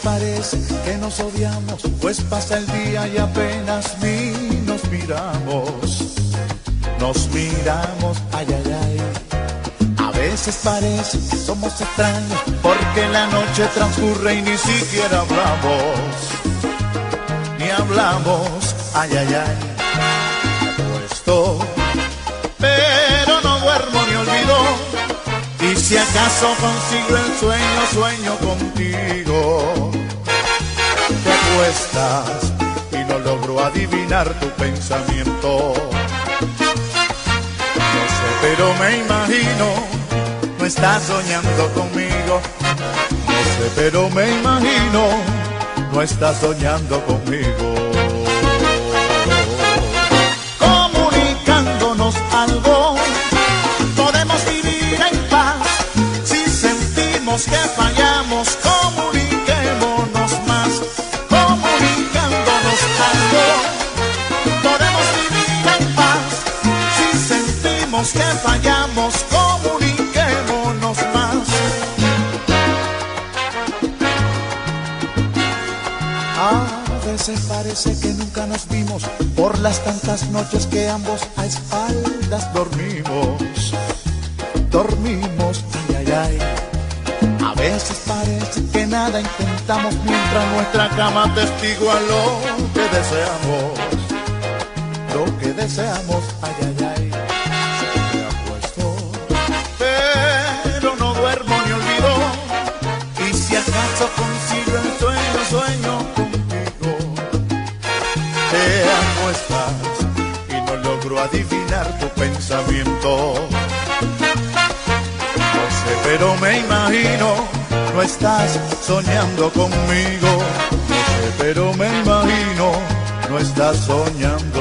parece que nos odiamos, pues pasa el día y apenas ni nos miramos. Nos miramos, ay, ay, ay. A veces parece que somos extraños, porque la noche transcurre y ni siquiera hablamos. Ni hablamos, ay, ay, ay. Me acuesto, pero no duermo ni olvido. Y si acaso consigo el sueño, sueño contigo. Te acuestas y no logro adivinar tu pensamiento. No sé, pero me imagino, no estás soñando conmigo. No sé, pero me imagino, no estás soñando conmigo. Comunicándonos algo, podemos vivir en paz. Si sentimos que fallamos, comuniquémonos más. Comunicándonos algo, podemos vivir en paz. Si sentimos que fallamos, comuniquémonos más. A veces parece que nunca nos vimos, por las tantas noches que ambos a espaldas dormimos. Dormimos, ay, ay, ay. A veces parece que nada intentamos, mientras nuestra cama atestigua lo que deseamos. Lo que deseamos, ay, ay, ay. Me acuesto, pero no duermo ni olvido. Y si acaso consigo el sueño, sueño contigo. Te acuestas y no logro adivinar tu pensamiento. No sé, pero me imagino, no estás soñando conmigo. No sé, pero me imagino, no estás soñando